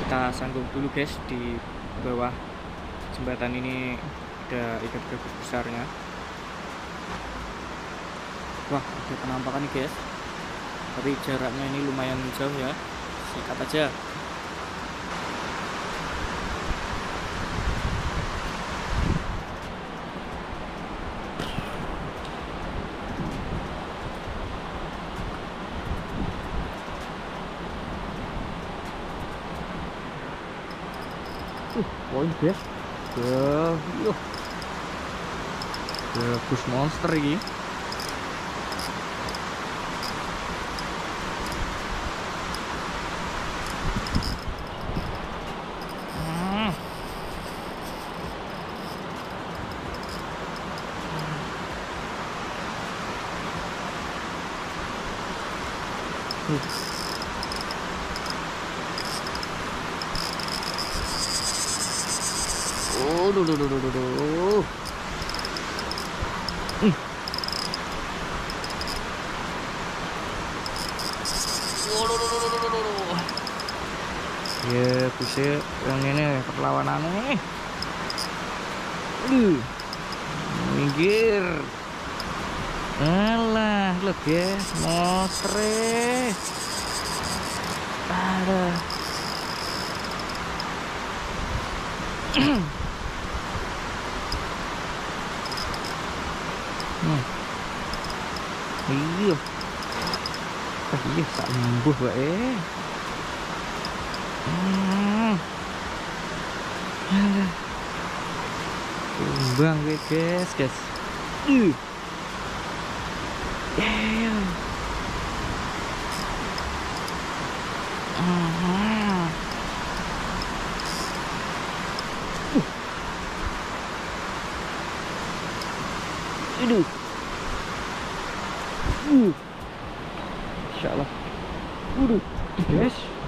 kita sanggung dulu guys. Di bawah jembatan ini ada ikan gabus besarnya. Wah, ada penampakan nih guys, tapi jaraknya ini lumayan jauh ya, sikat aja. Poin guys, gabus monster ini. Oh, duh. Ya, bisa yang ini perlawanannya. Minggir. Alah, lo guys, motre. Ada. Iya. Iya, sembuh wae. Tumbang gue guys. Aduh. Insyaallah. Guys.